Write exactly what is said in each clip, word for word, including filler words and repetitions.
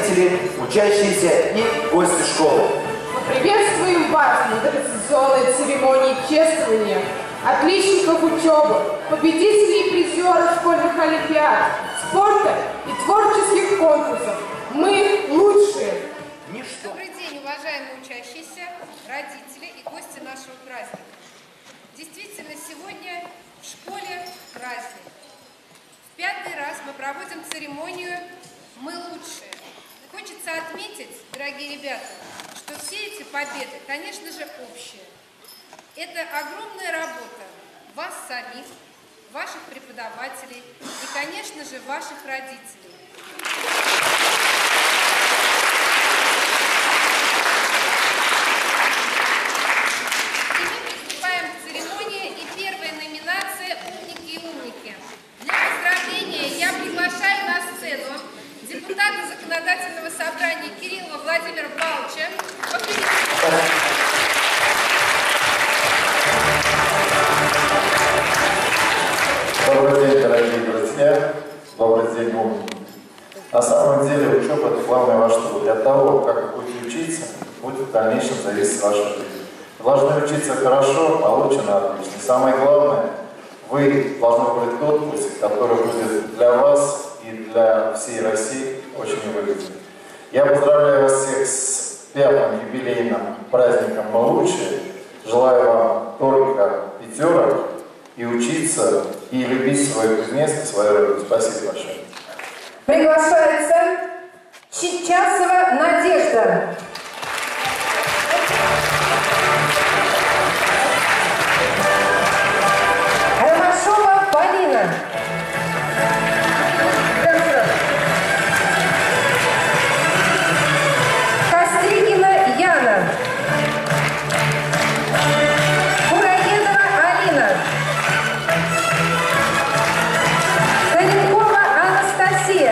родители, учащиеся и гости школы. Мы приветствуем вас на традиционной церемонии чествования отличников учебы, победителей и призеров школьных олимпиад, спорта и творческих конкурсов. Мы лучшие. Ничто. Добрый день, уважаемые учащиеся, родители и гости нашего праздника. Действительно, сегодня в школе праздник. В пятый раз мы проводим церемонию «Мы лучшие». Хочется отметить, дорогие ребята, что все эти победы, конечно же, общие. Это огромная работа вас самих, ваших преподавателей и, конечно же, ваших родителей. И мы приступаем к церемонии, и первая номинация «Умники и умники». Для поздравления я приглашаю на сцену депутата Законодательного собрания Кириллова Владимира Павловича. Добрый день, дорогие друзья. Добрый день, умники. На самом деле учеба – это главное ваше труд. Для того, как вы будете учиться, будет в дальнейшем зависеть ваша жизнь. Вы должны учиться хорошо, получено отлично. Самое главное, вы должны выбрать тот путь, который будет для вас и для всей России очень выгоден. Я поздравляю вас всех с пятым юбилейным праздником «Мы лучшие». Желаю вам только пятерок и учиться, и любить свою Кузнецк, свою родину. Спасибо большое. Приглашается Чичасова Надежда. Ромашова Полина. Костригина Яна. Кураедова Алина. Коренкова Анастасия.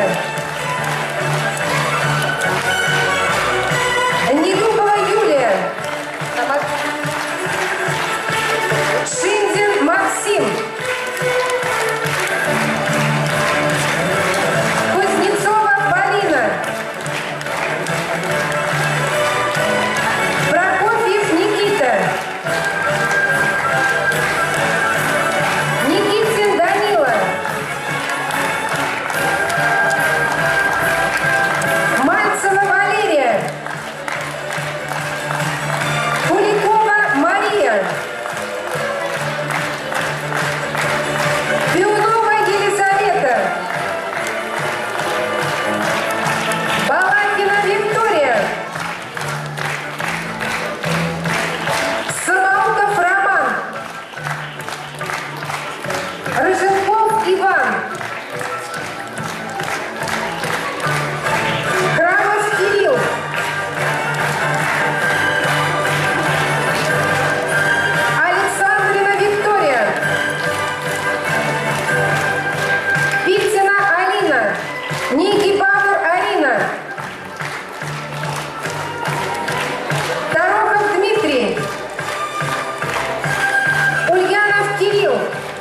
Недубова Юлия. Шиндин Максим. Кузнецова Полина. Прокофьев Никита. Никитин Данила. Мальцева Валерия. Куликова Мария. Пиунова Елизавета. Балакина Виктория. Самаутов Роман. Рыженков Иван. Храмов Кирилл. Александрина Виктория. Пиццина Алина. Нигибауэр Арина. Дорохов Дмитрий. Ульянов Кирилл.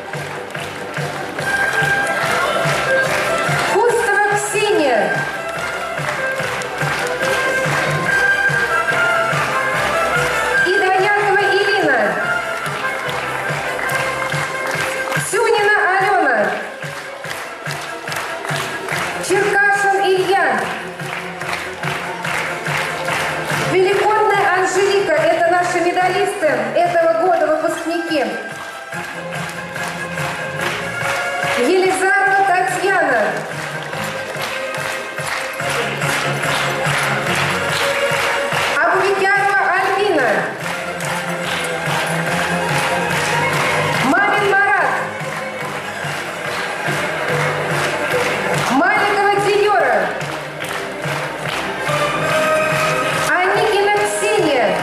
Кустова Ксения. Идоярова Ирина. Сюнина Алена. Черкашин Илья. Великонная Анжелика. Это наши медалисты этого года, выпускники. Елизарова Татьяна. Абувикярова Альбина. Мамин Марат. Маликова Диора. Аникина Ксения.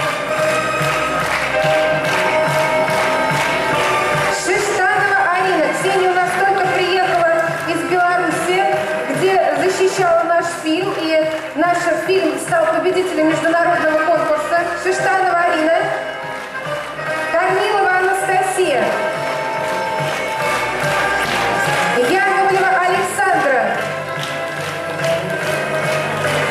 Шиштанова Арина. Ксения у нас только приехала из Беларуси, где защищала наш фильм, и наш фильм стал победителем международного конкурса. Шиштанова Арина. Корнилова Анастасия. Яковлева Александра.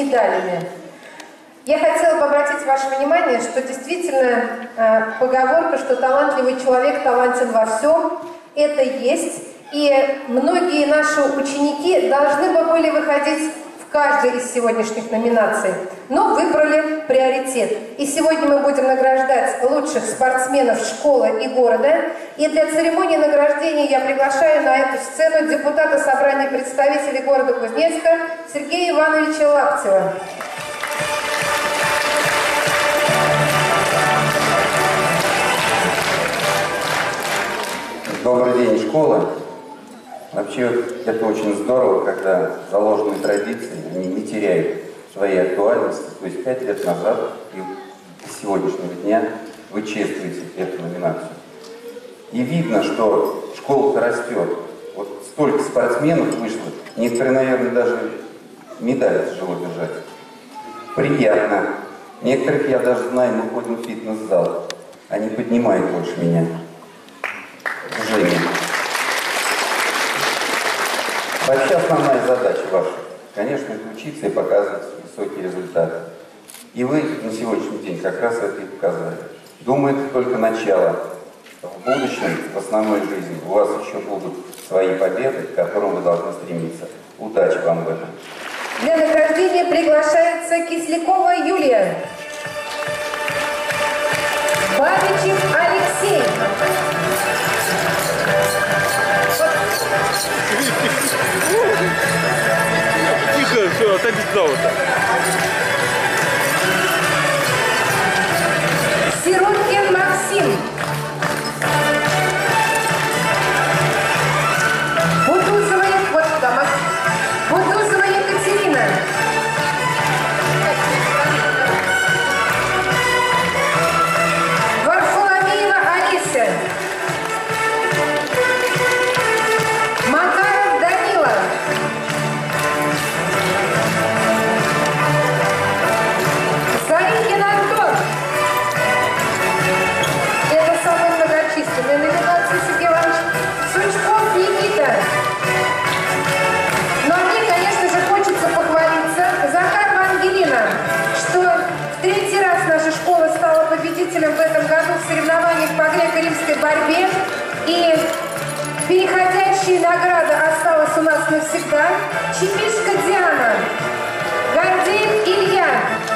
медалями. Я хотела бы обратить ваше внимание, что действительно э, поговорка, что талантливый человек талантен во всем, это есть. И многие наши ученики должны бы были выходить в каждой из сегодняшних номинаций, но выбрали приоритет. И сегодня мы будем награждать лучших спортсменов школы и города. И для церемонии награждения я приглашаю на эту сцену депутата Собрания представителей города Кузнецка Сергея Ивановича Лаптева. Добрый день, школа. Вообще, это очень здорово, когда заложенные традиции, они не теряют своей актуальности. То есть пять лет назад и с сегодняшнего дня вы чествуете эту номинацию. И видно, что школа-то растет. Вот столько спортсменов вышло. Некоторые, наверное, даже медали тяжело держать. Приятно. Некоторых я даже знаю, мы ходим в фитнес-зал. Они поднимают больше меня. Женя. Вообще основная задача ваша, конечно, это учиться и показывать высокие результаты. И вы на сегодняшний день как раз это и показали. Думаю, это только начало. В будущем, в основной жизни, у вас еще будут свои победы, к которым вы должны стремиться. Удачи вам в этом. Для награждения приглашается Кислякова Юлия. Бабичев Алексей. Тихо, все, отойди с золота. Сироткин Максим. Бутузова, вот там, Бутузова Екатерина. Варфоломеева Алиса. Макаров Данила. Зарикин Антон. Это самые многочисленные номинации, Сергей Иванович. Сучков Никита. Но мне, конечно же, хочется похвалиться. Захарова Ангелина, что в третий раз наша школа стала победителем в этом году в соревнованиях по греко-римской борьбе. И переходящая награда осталась у нас навсегда. Чепишка Диана. Гордеев Илья.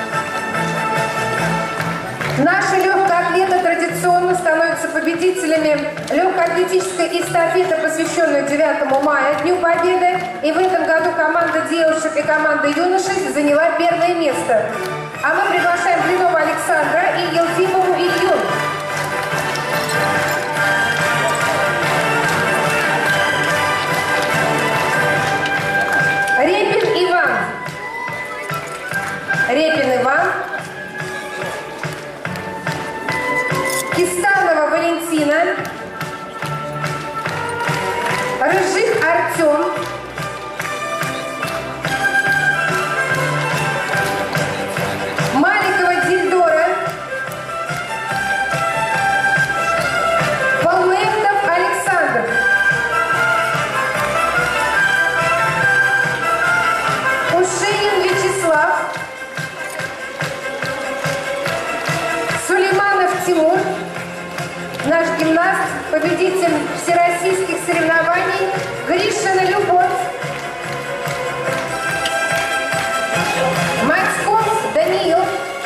Наши легкоатлеты традиционно становятся победителями легкоатлетической эстафеты, посвященной девятому мая, Дню Победы. И в этом году команда девушек и команда юношей заняла первое место. А мы приглашаем Блинова Александра и Елфимову Илью. Репин Иван. Репин Иван. Кистанова Валентина. Рыжик Артем. Маликова Дильдора. Полуэктов Александр. Ушинин Вячеслав. Сулейманов Тимур. Наш гимнаст, победитель всероссийских соревнований, Гришина Любовь. Мацков Даниил.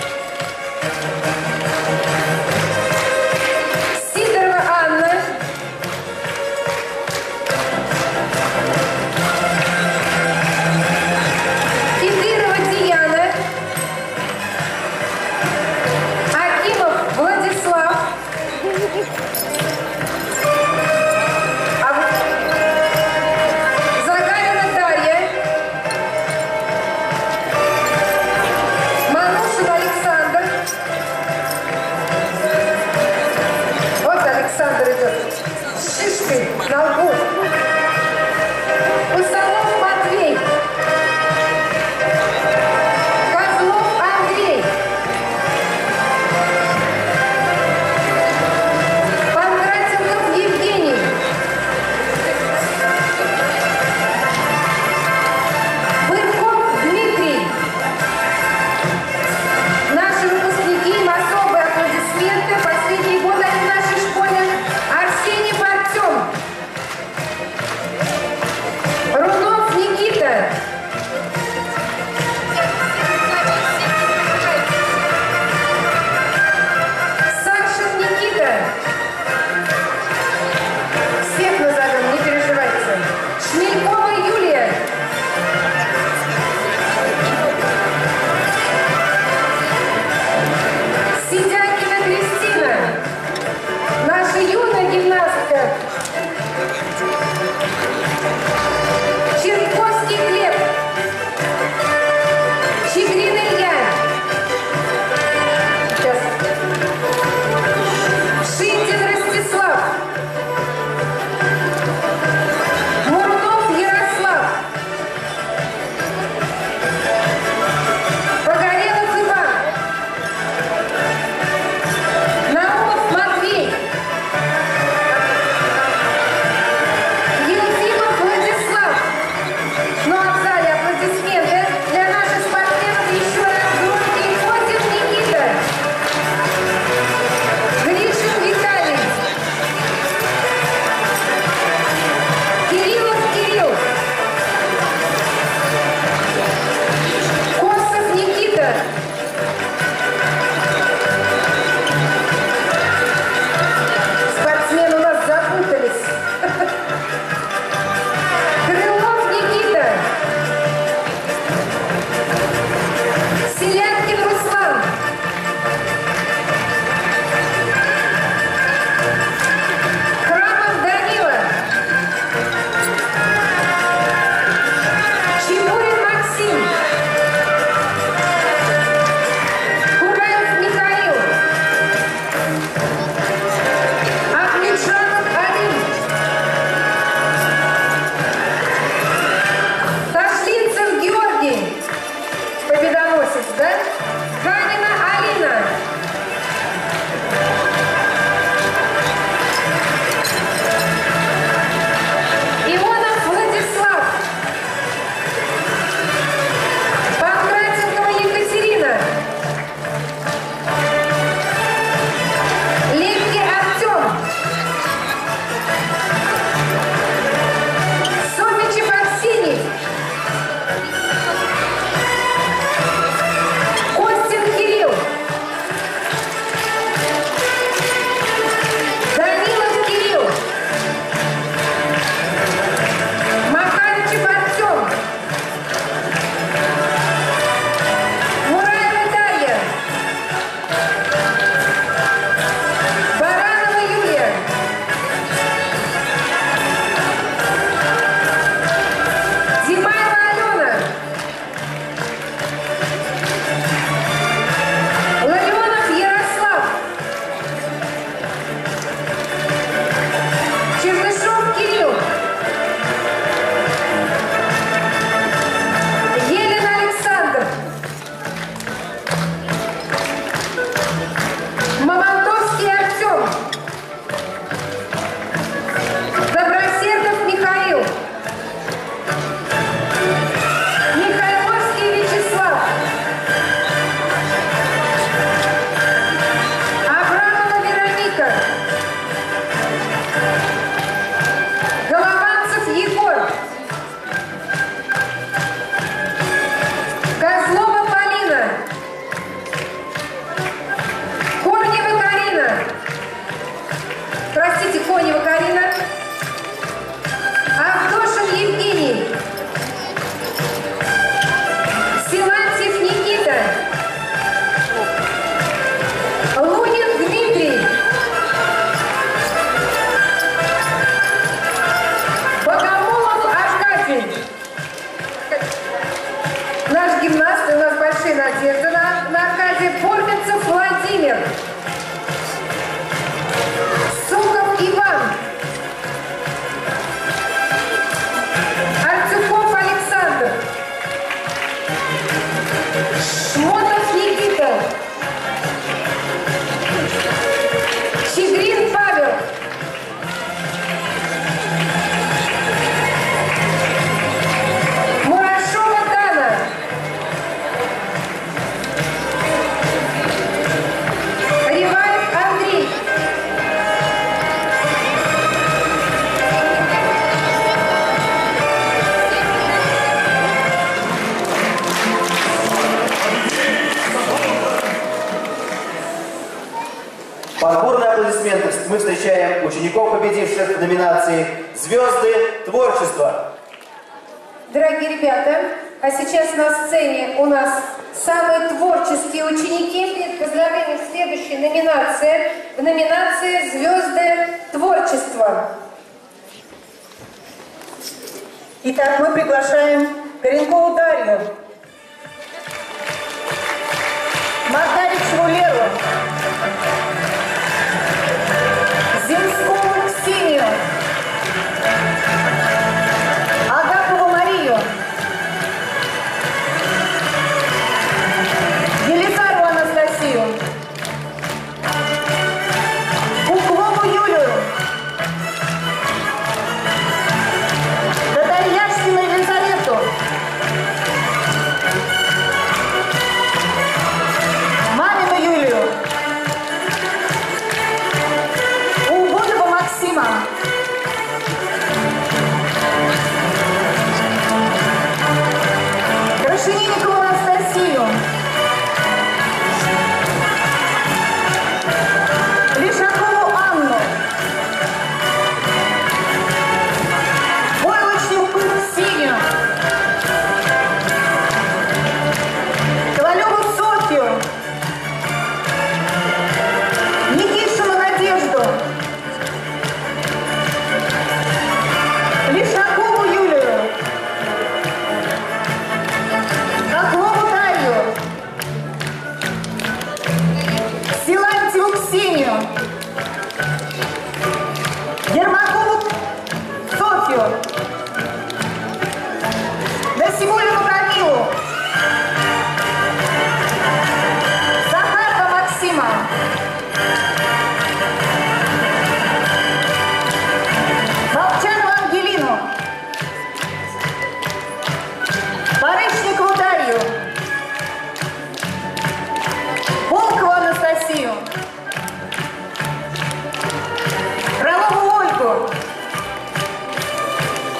Сидорова Анна. Федырова Диана. Акимов Владислав. Загарина Дарья. Манушин Александр. Вот Александр идет с шишкой на лбу. Усанов Матвей. Козлов Андрей. Панкратенков Евгений. Бырков Дмитрий. мы встречаем учеников, победивших в номинации «Звезды творчества». Дорогие ребята, а сейчас на сцене у нас самые творческие ученики. Поздравления в следующей номинации. В номинации «Звезды творчества». Итак, мы приглашаем Коренкову Дарью, Макаричеву Леру, Земскову Ксению, Агапову Марию, Елизару Анастасию, Куклову Юлию, Татарьяшкину Елизавету, Мамину Юлию, Угодова Максима, Крашенинникову Анастасию, Лишакову Анну, Войлочнику Ксению, Ковалеву Софью, Никишину Надежду, Лишакову Юлию, Хохлову Дарью, Силантьеву Ксению, Ермакову Софью, Насибулину Камилу, Захарова Максима, Молчанову Ангелину, Барышникову Дарью, Волкову Анастасию, Фролову Ольгу,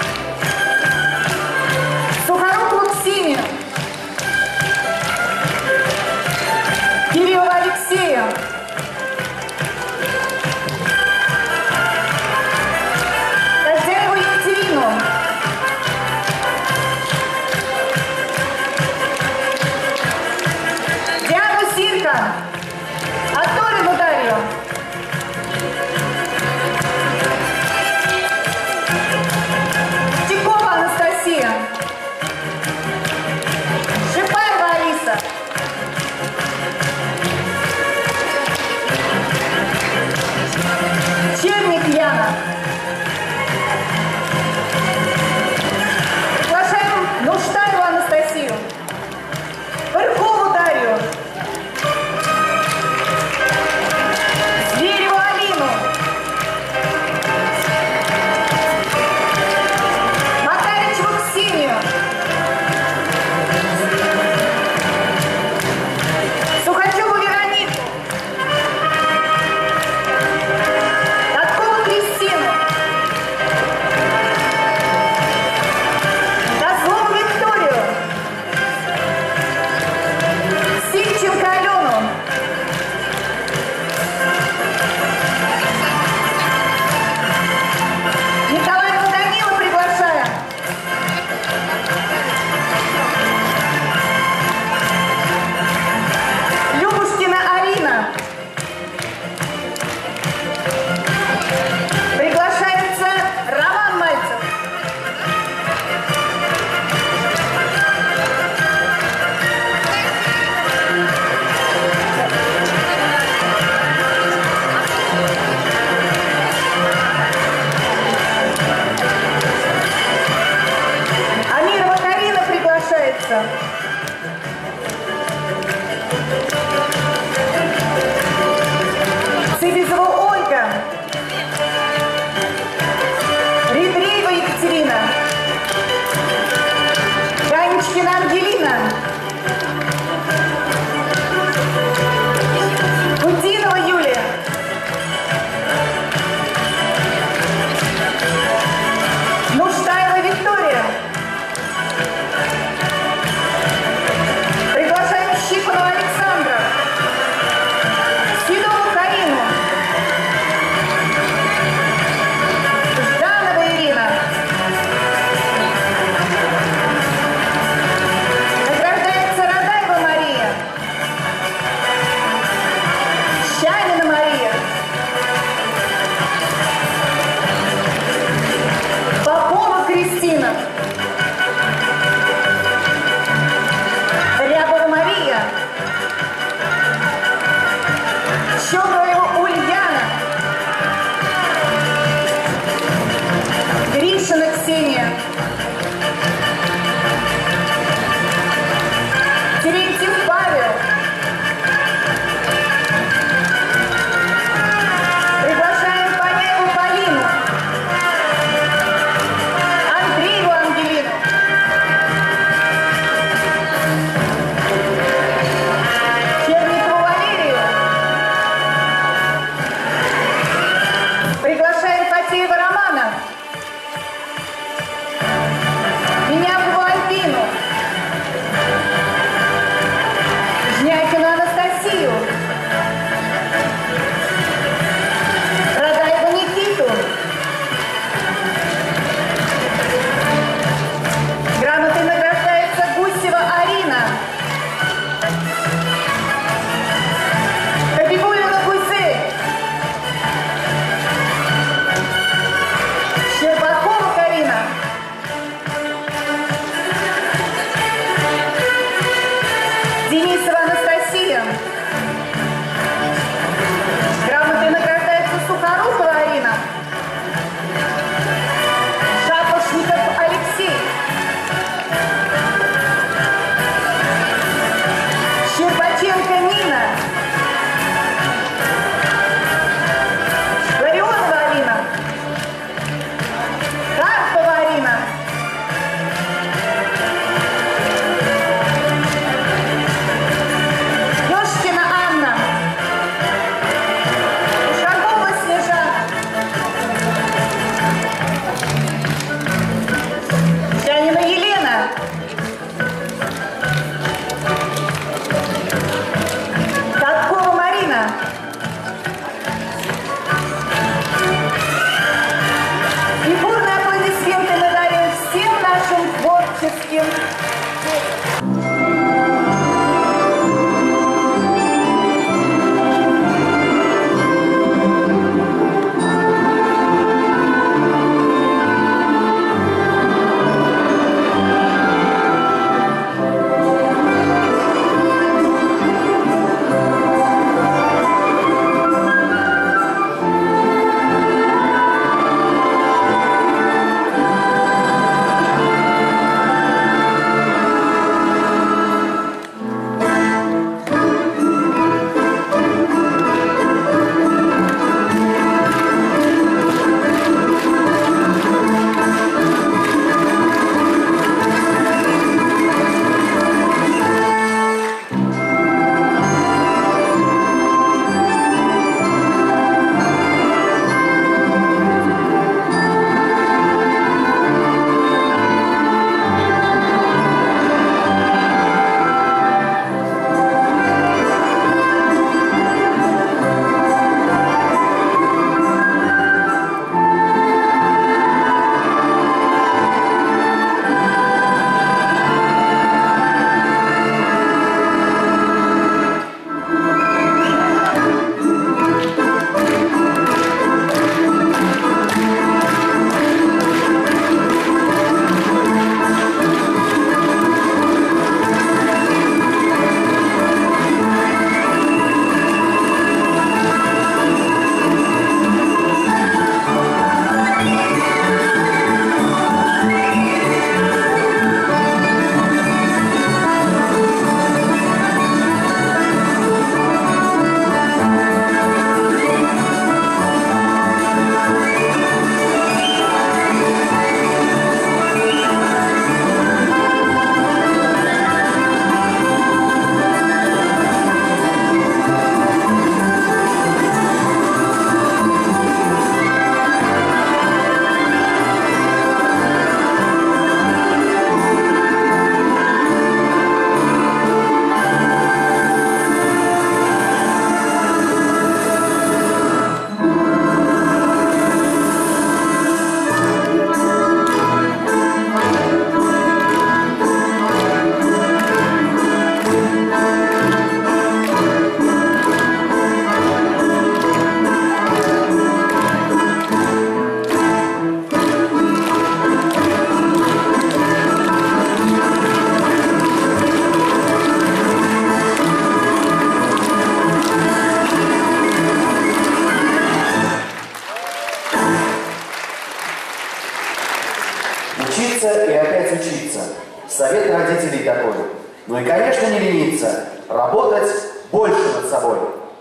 Учиться и опять учиться. Совет родителей такой. Ну и, конечно, не лениться. Работать больше над собой.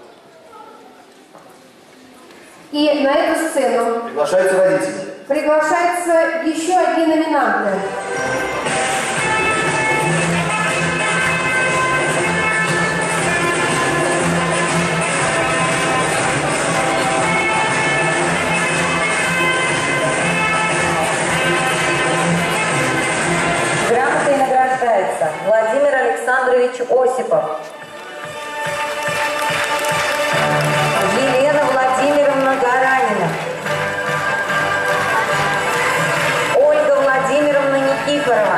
И на эту сцену Приглашаются родители. приглашаются еще одни номинанты. Грамотой награждается Владимир Александрович Осипов, Елена Владимировна Гаранина, Ольга Владимировна Никифорова,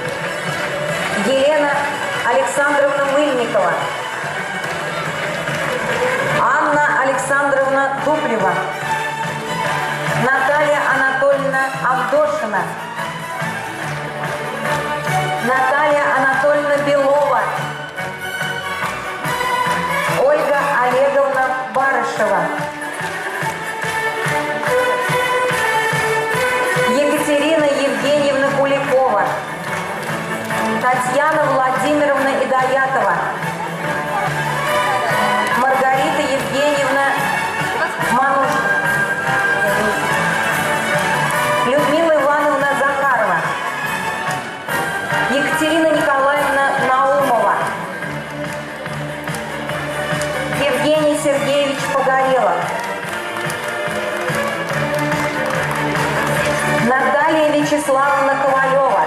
Елена Александровна Мыльникова, Анна Александровна Дублева, Наталья Анатольевна Авдошина, Наталья Анатольевна Белова, Ольга Олеговна Барышева, Екатерина Евгеньевна Куликова, Татьяна Владимировна Идаятова, Маргарита Евгеньевна Мануш, Людмила Ивановна Захарова, Екатерина Николаевна Наумова, Евгений Сергеевич Погорелов, Наталья Вячеславовна Ковалева,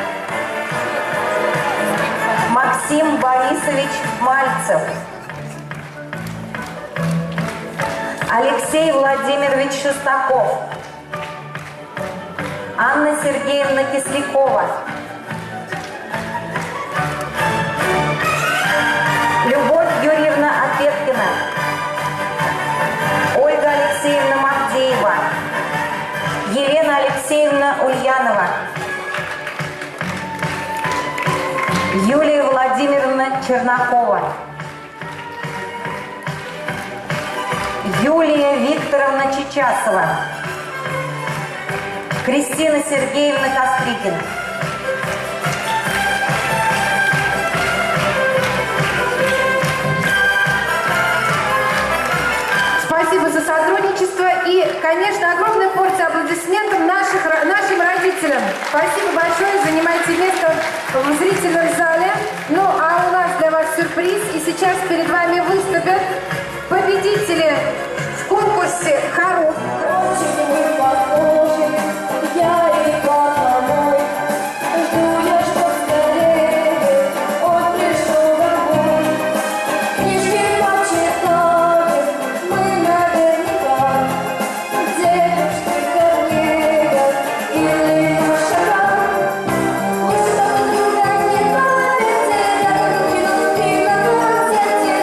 Максим Борисович Мальцев, Алексей Владимирович Шестаков, Анна Сергеевна Кислякова, Любовь Юрьевна Опеткина, Ольга Алексеевна Мавдеева, Елена Алексеевна Ульянова, Юлия Владимировна Чернакова, Юлия Викторовна Чечасова, Кристина Сергеевна Кострикина. Спасибо за сотрудничество и, конечно, огромная порция аплодисментов наших, нашим родителям. Спасибо большое, занимайте место в зрительном зале. Ну, а у нас для вас сюрприз. И сейчас перед вами выступят победители в конкурсе «Хоров». Thank you.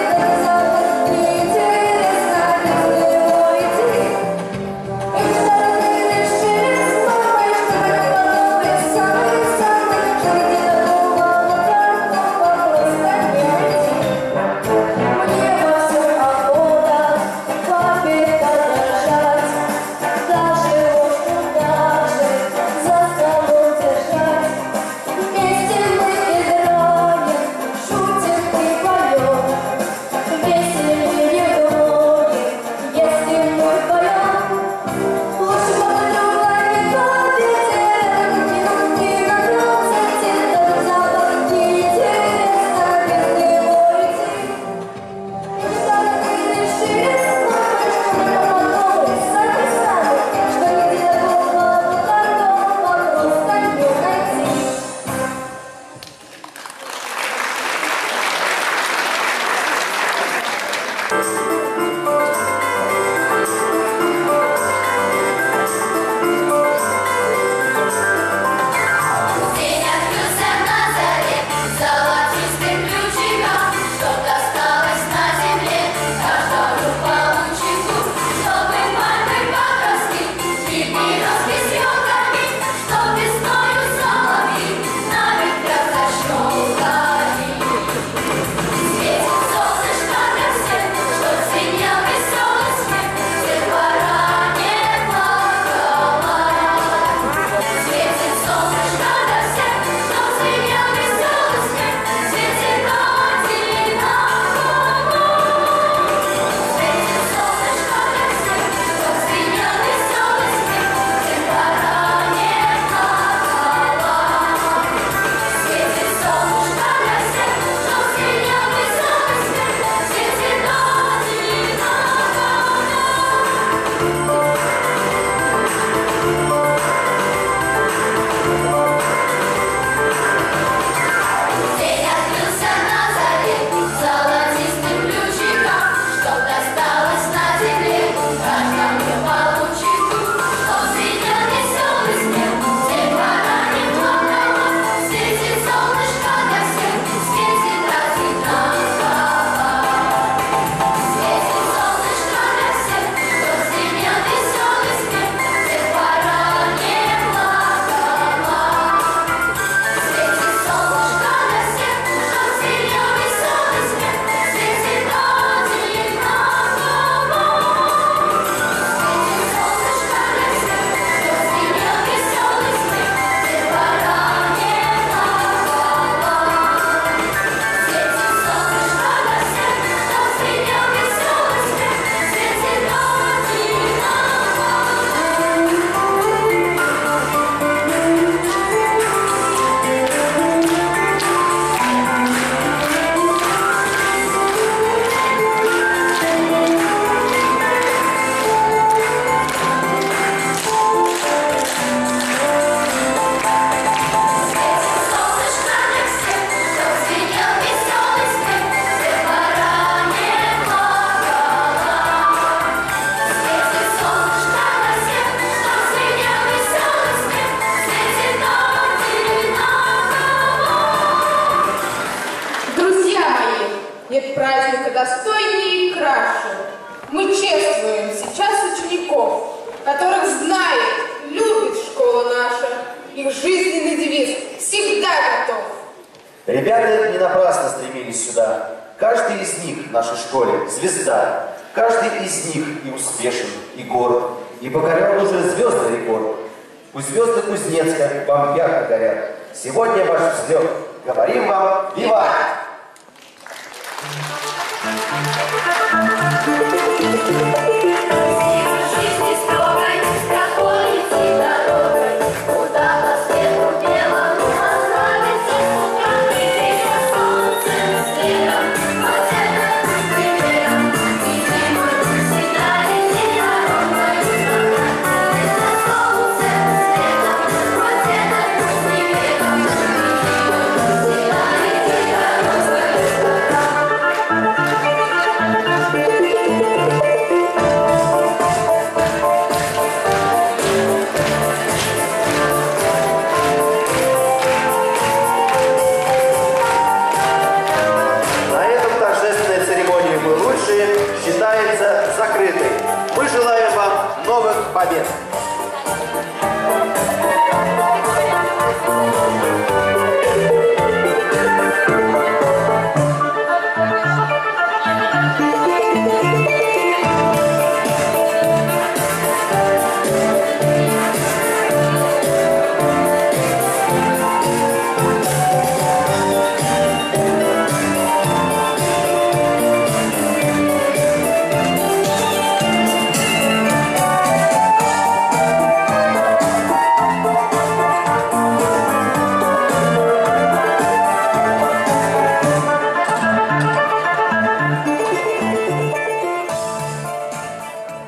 их жизненный девиз «Всегда готов». Ребята не напрасно стремились сюда. Каждый из них в нашей школе звезда. Каждый из них и успешен, и горд, и покорял уже звезды рекорд. Пусть звезды Кузнецка вам ярко горят. Сегодня ваш взлет. Говорим вам «Виват!» Thank you.